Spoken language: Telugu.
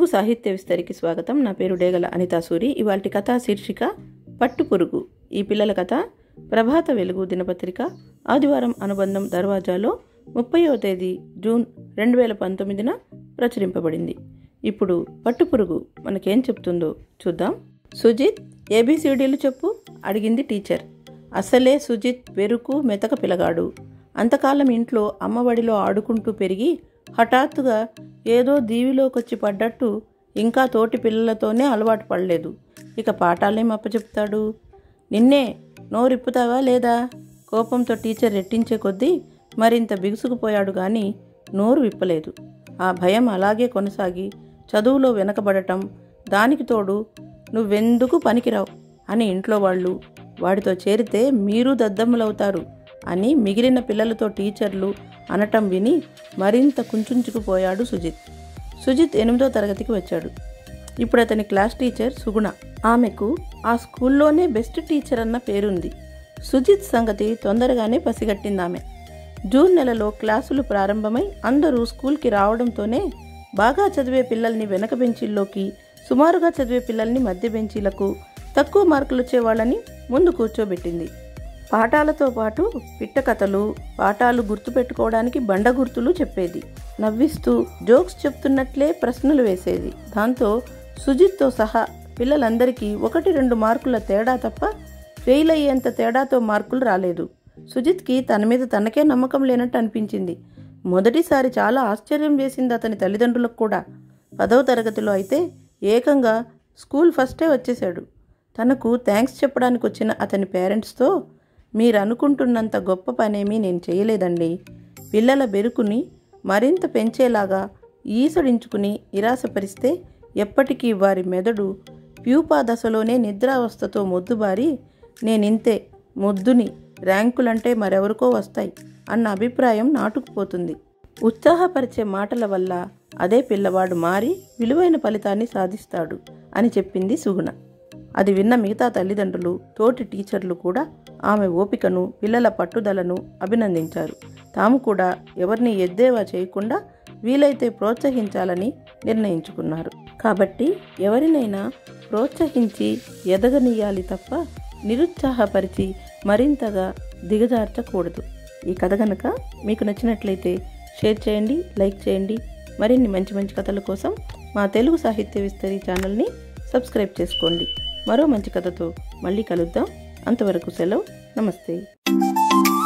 తెలుగు సాహిత్య విస్తరికి స్వాగతం. నా పేరు డేగల అనితా సూరి. ఇవాల్టి కథ శీర్షిక పట్టుపురుగు. ఈ పిల్లల కథ ప్రభాత వెలుగు దినపత్రిక ఆదివారం అనుబంధం దర్వాజాలో 30వ తేదీ జూన్ 2019న ప్రచురింపబడింది. ఇప్పుడు పట్టుపురుగు మనకేం చెప్తుందో చూద్దాం. సుజిత్, ఏబిసిడీలు చెప్పు అడిగింది టీచర్. అసలే సుజిత్ వెరుకు మెతక పిల్లగాడు. అంతకాలం ఇంట్లో అమ్మఒడిలో ఆడుకుంటూ పెరిగి హఠాత్తుగా ఏదో దీవిలోకొచ్చి పడ్డట్టు ఇంకా తోటి పిల్లలతోనే అలవాటు పడలేదు. ఇక పాఠాలేం అప్పచెప్తాడు? నిన్నే నోరిప్పుతావా లేదా? కోపంతో టీచర్ రెట్టించే కొద్దీ మరింత బిగుసుకుపోయాడు గాని నోరు విప్పలేదు. ఆ భయం అలాగే కొనసాగి చదువులో వెనకబడటం, దానికి తోడు నువ్వెందుకు పనికిరావు అని ఇంట్లో వాళ్ళు, వాడితో చేరితే మీరు దద్దమ్మలవుతారు అని మిగిలిన పిల్లలతో టీచర్లు అనటం విని మరింత కుంచుకుపోయాడు సుజిత్. సుజిత్ 8వ తరగతికి వచ్చాడు. ఇప్పుడు అతని క్లాస్ టీచర్ సుగుణ. ఆమెకు ఆ స్కూల్లోనే బెస్ట్ టీచర్ అన్న పేరుంది. సుజిత్ సంగతి తొందరగానే పసిగట్టిందామె. జూన్ నెలలో క్లాసులు ప్రారంభమై అందరూ స్కూల్కి రావడంతోనే బాగా చదివే పిల్లల్ని వెనక బెంచీల్లోకి, సుమారుగా చదివే పిల్లల్ని మధ్య బెంచీలకు, తక్కువ మార్కులు వచ్చే వాళ్ళని ముందు కూర్చోబెట్టింది. పాఠాలతో పాటు పిట్ట కథలు, పాఠాలు గుర్తుపెట్టుకోవడానికి బండ గుర్తులు చెప్పేది. నవ్విస్తూ జోక్స్ చెప్తున్నట్లే ప్రశ్నలు వేసేది. దాంతో సుజిత్తో సహా పిల్లలందరికీ 1-2 మార్కుల తేడా తప్ప ఫెయిల్ అయ్యేంత తేడాతో మార్కులు రాలేదు. సుజిత్కి తన మీద తనకే నమ్మకం లేనట్టు అనిపించింది. మొదటిసారి చాలా ఆశ్చర్యం వేసింది అతని తల్లిదండ్రులకు కూడా. 10వ తరగతిలో అయితే ఏకంగా స్కూల్ ఫస్టే వచ్చేశాడు. తనకు థ్యాంక్స్ చెప్పడానికి వచ్చిన అతని పేరెంట్స్తో, మీరు అనుకుంటున్నంత గొప్ప పనేమీ నేను చేయలేదండి. పిల్లల బెరుకుని మరింత పెంచేలాగా ఈసడించుకుని నిరాశపరిస్తే ఎప్పటికీ వారి మెదడు ప్యూపా దశలోనే నిద్రావస్థతో మొద్దుబారి నేనింతే మొద్దుని, ర్యాంకులంటే మరెవరికో వస్తాయి అన్న అభిప్రాయం నాటుకుపోతుంది. ఉత్సాహపరిచే మాటల వల్ల అదే పిల్లవాడు మారి విలువైన ఫలితాన్ని సాధిస్తాడు అని చెప్పింది సుగుణ. అది విన్న మిగతా తల్లిదండ్రులు, తోటి టీచర్లు కూడా ఆమె ఓపికను, పిల్లల పట్టుదలను అభినందించారు. తాము కూడా ఎవరిని ఎద్దేవా చేయకుండా వీలైతే ప్రోత్సహించాలని నిర్ణయించుకున్నారు. కాబట్టి ఎవరినైనా ప్రోత్సహించి ఎదగనీయాలి తప్ప నిరుత్సాహపరిచి మరింతగా దిగజార్చకూడదు. ఈ కథ కనుక మీకు నచ్చినట్లయితే షేర్ చేయండి, లైక్ చేయండి. మరిన్ని మంచి మంచి కథల కోసం మా తెలుగు సాహిత్య విస్తరి ఛానల్ని సబ్స్క్రైబ్ చేసుకోండి. మరో మంచి కథతో మళ్ళీ కలుద్దాం. అంతవరకు సెలవు. నమస్తే.